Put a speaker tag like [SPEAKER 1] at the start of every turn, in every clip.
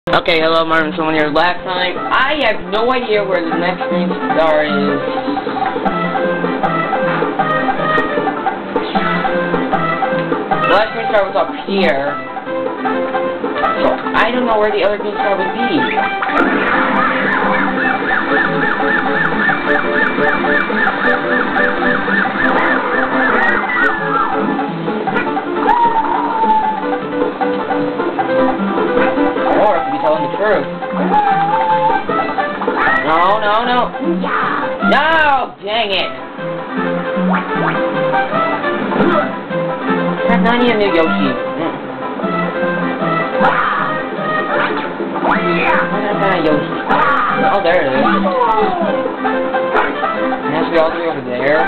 [SPEAKER 1] Okay, hello, Marvin Someone here. Last time, I have no idea where the next green star is. The last green star was up here. So, I don't know where the other green star would be. Or I could be telling the truth. No. No! Dang it! That's not even new Yoshi. Yoshi. Oh, there it is. And that's all the way over there.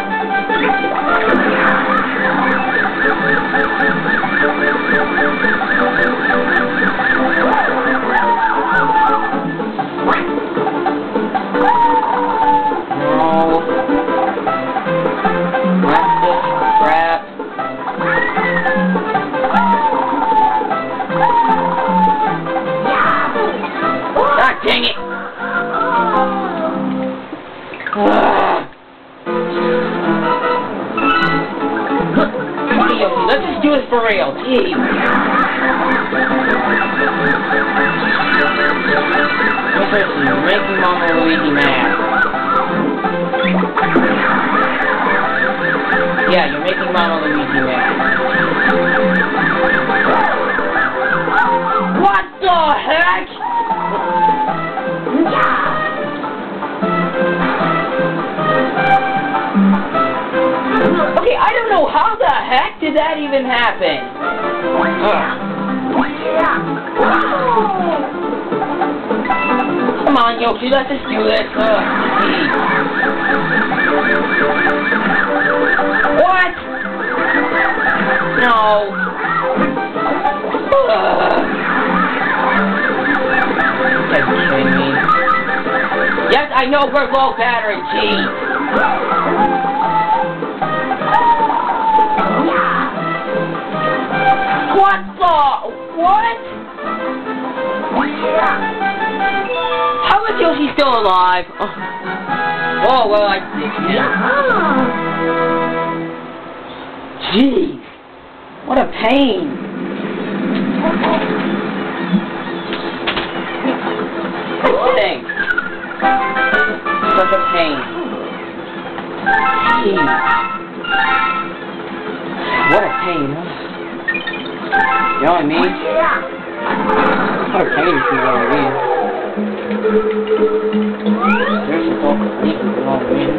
[SPEAKER 1] Dang it! Yoshi, let's just do this for real. Jeez. You're making Mama Luigi mad. Yeah, you're making Mama Luigi mad. What the heck? Okay, I don't know how the heck did that even happen. Come on, Yoshi, let's just do this. What? No. Are you kidding me? Yes, I know we're low battery, gee. What the? What? How is Yoshi still alive? Oh, well, I did it. Jeez. What a pain. Thing. Such a pain. Jeez. What a pain, huh? You know what I mean? What a pain if you know what I mean. There's some talk of sleep, you know what I mean?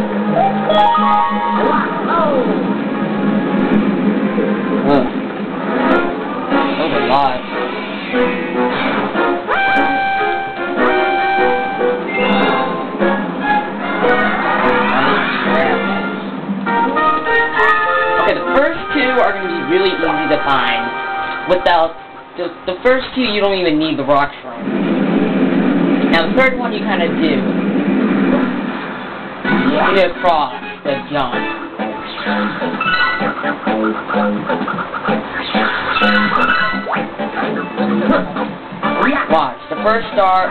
[SPEAKER 1] That was a lot. Okay, the first two are going to be really easy to find. Without the first two, you don't even need the rock shrine. Now the third one, you kind of do. You need to cross the jump. Watch the first star.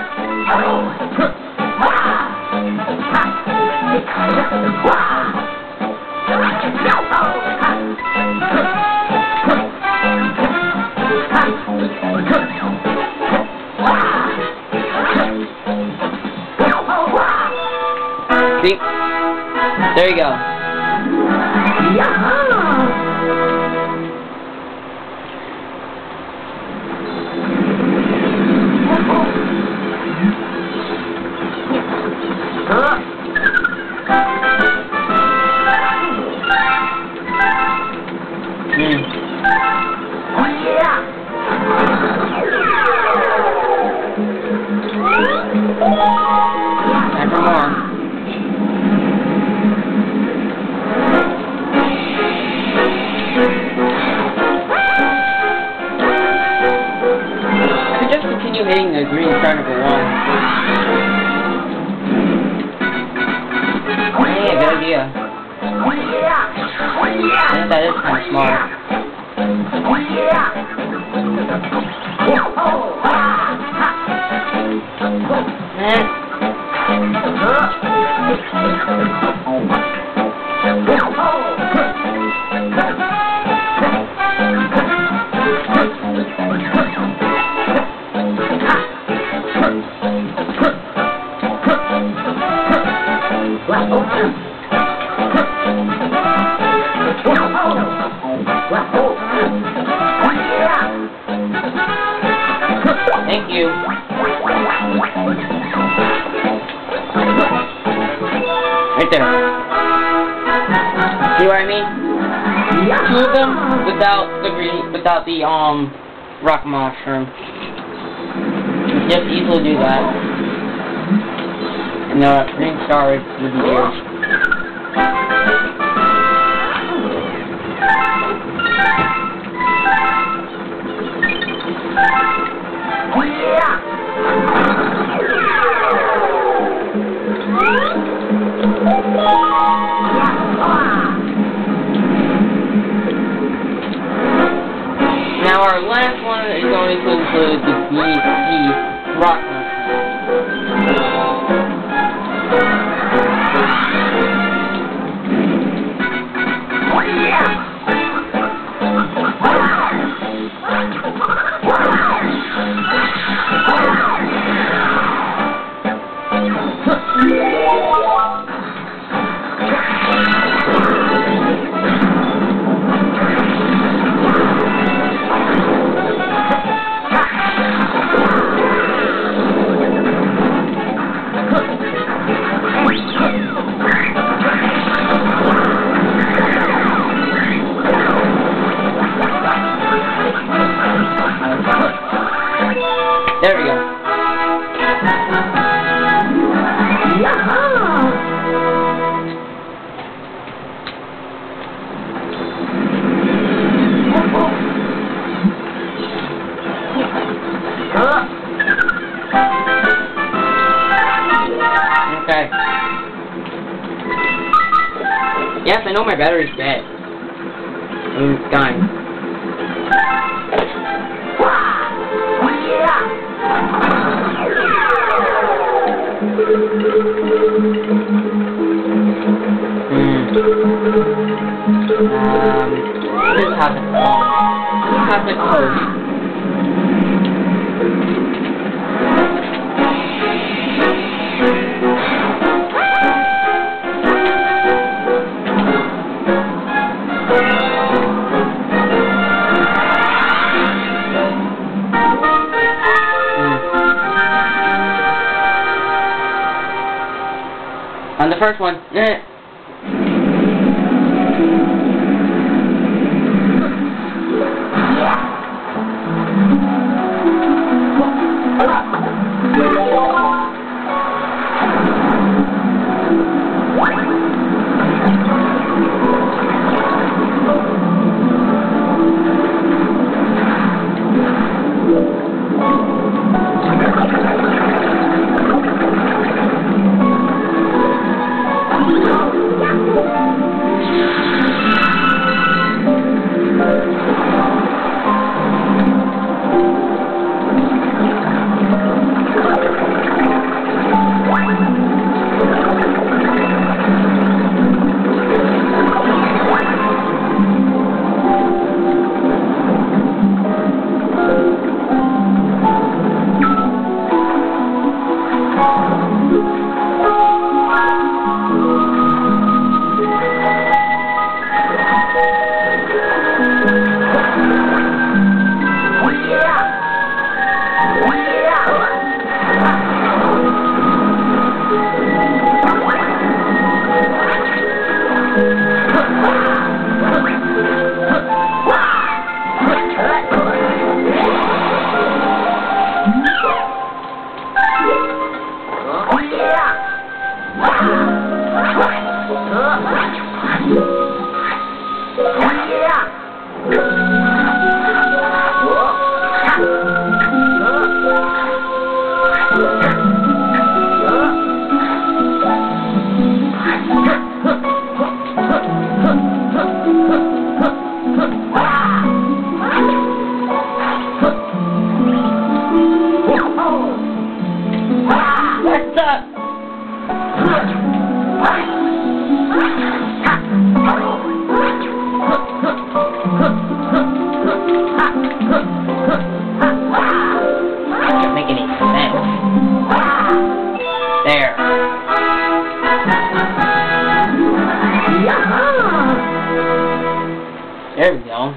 [SPEAKER 1] See? There you go. Time for more. Just continue hitting the green star number 1. Yeah, good idea. I think that is kind of smart. Thank you. Right there. See what I mean? Two of them without the rock mushroom. You just easily do that. And the green star would be here. Now our last one is going to include the rock mushroom. There we go. Okay. Yes, I know my battery's dead. I'm dying. This is how the code. On the first one, There. There we go.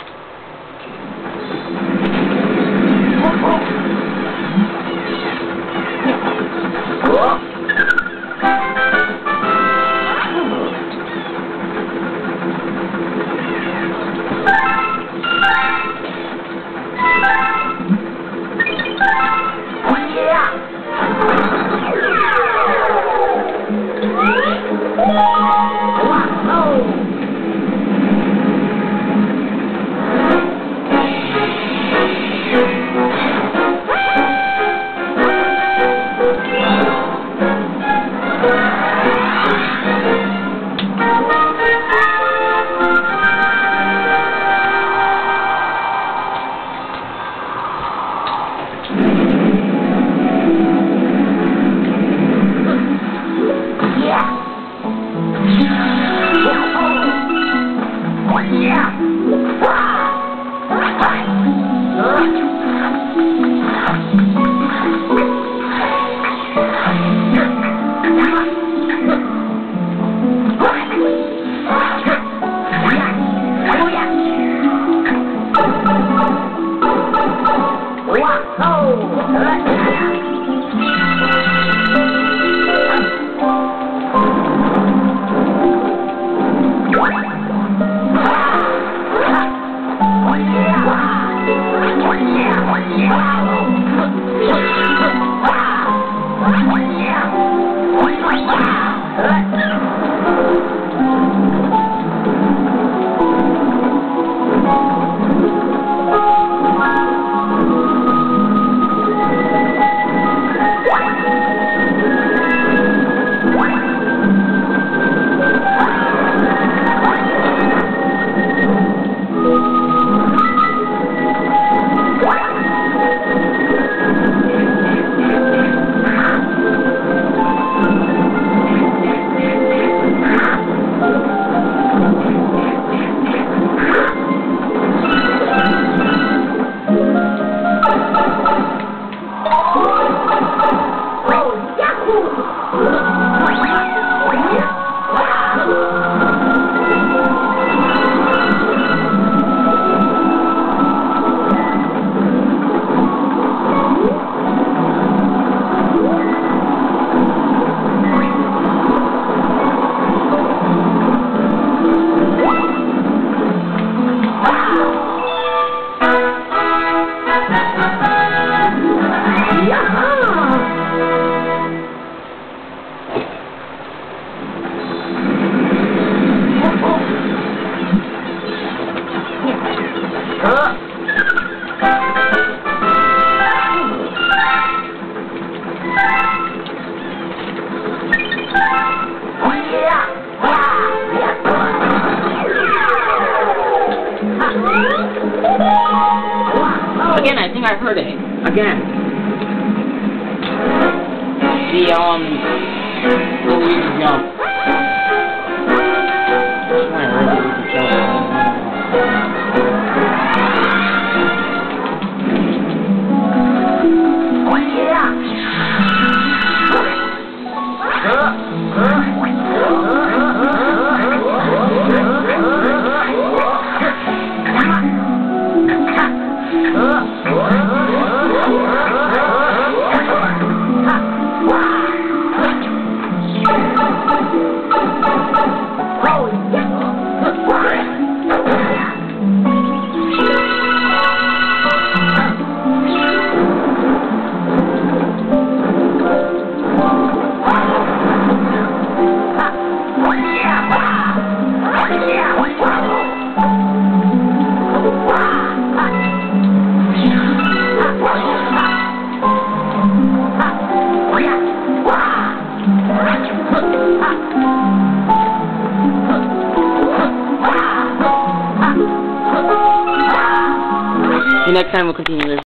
[SPEAKER 1] Again, I think I heard it. Again. The weird jump.